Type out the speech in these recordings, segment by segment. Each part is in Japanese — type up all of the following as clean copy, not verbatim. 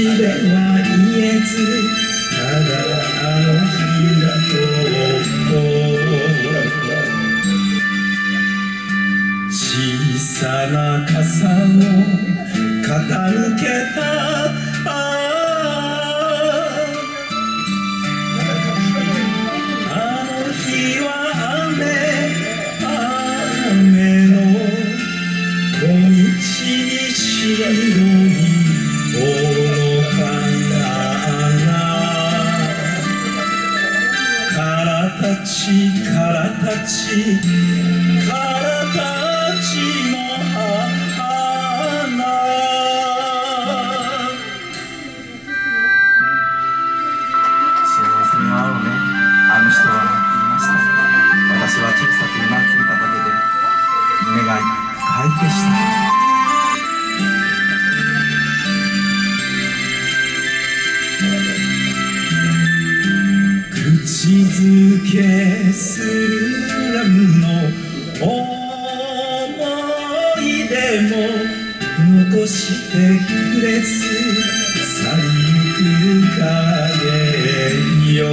では言えず、ただあの日と小さな傘を傾けたあの日は雨の小道に白いほのかなからたちからたちからたちの花幸せに会おうね。あの人は言いました。私は小さくうなずいただけで胸がいっぱいでした。 口づけするの思い出も残してくれず去りゆく影よ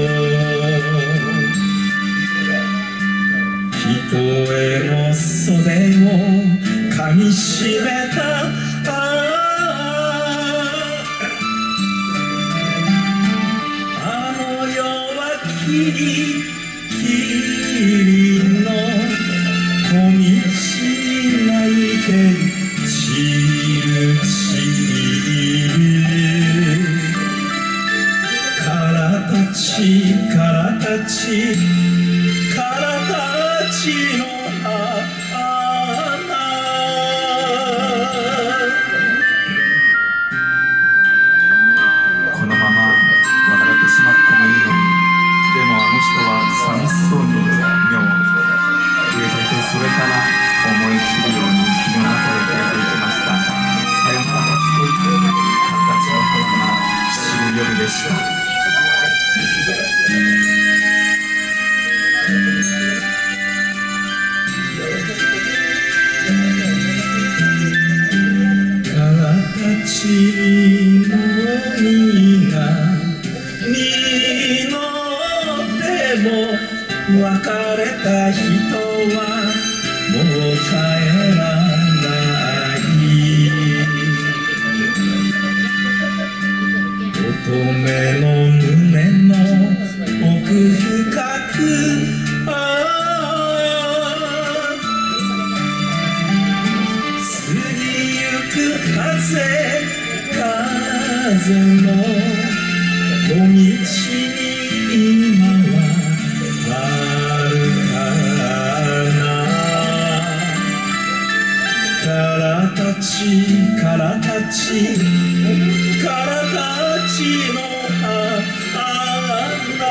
一重の袖をかみしめたキリキリの小道に泣いて散る散るからたちからたちからたちの花このまま別れてしまってもいいのに、でもあの人は寂しそうに目を上げて、それから思い切るように霧の中へ消えていきました。さよなら初恋と形の花が散る夜でした。 からたちの実が実っても別れた人はもう帰らない乙女の胸の奥深く過ぎゆく風の小道に今はあるかなからたちからたちからたちの花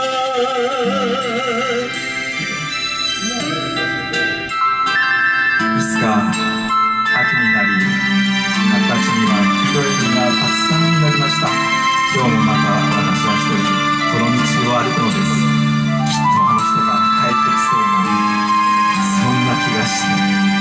いつか秋になり、形には黄色い実がたくさんなりました。今日もまた私は一人この道を歩くのです。きっとあの人が帰ってきそうな、そんな気がして。